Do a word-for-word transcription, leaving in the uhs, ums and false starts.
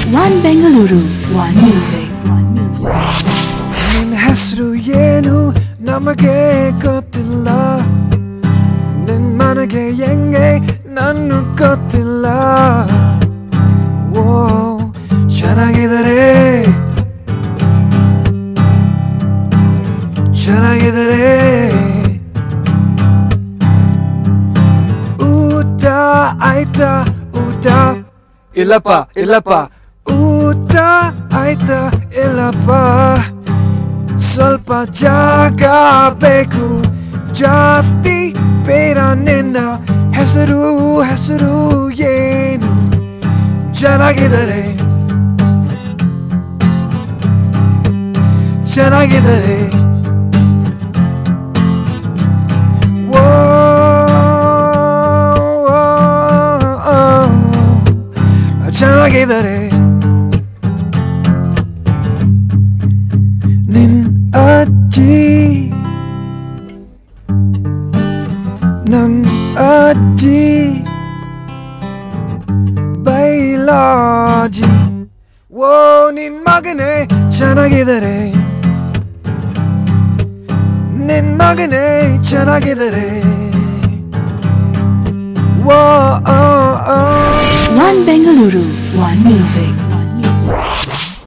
One Bengaluru, one music, one music. ನಿನ್ನ ಹೆಸರು ಏನು ನಮಗೆ ಗೊತ್ತಿಲ್ಲ, ನಿನ್ನ ಮನೆಗೆ ಹೆಂಗೆ ನನ್ನ ಗೊತ್ತಿಲ್ಲ. ಓ ಚೆನ್ನಾಗಿದರೆ ಚೆನ್ನಾಗಿದರೆ ಊಟ ಆಯ್ತಾ? ಊಟ ಇಲ್ಲಪ್ಪ ಇಲ್ಲಪ್ಪ. ಊಟ ಆಯ್ತಾ? ಇಲ್ಲಪ್ಪ. ಸ್ವಲ್ಪ ಜಾಗ ಬೇಕು, ಜಾಸ್ತಿ ಬೇಡ. ನಿನ್ನ ಹೆಸರು ಹೆಸರು ಏನು? ಚೆನ್ನಾಗಿದರೆ ಚೆನ್ನಾಗಿದರೆ ಓ ಚೆನ್ನಾಗಿದರೆ ನಿನ್ ಅಜ್ಜಿ ನನ್ ಅಜ್ಜಿ ಬೈಲಾಜಿ. ಓ ನಿನ್ ಮಗನೇ ಚೆನ್ನಾಗಿದರೆ, ನಿನ್ ಮಗನೇ ಚೆನ್ನಾಗಿದರೆ. One Bengaluru, one music.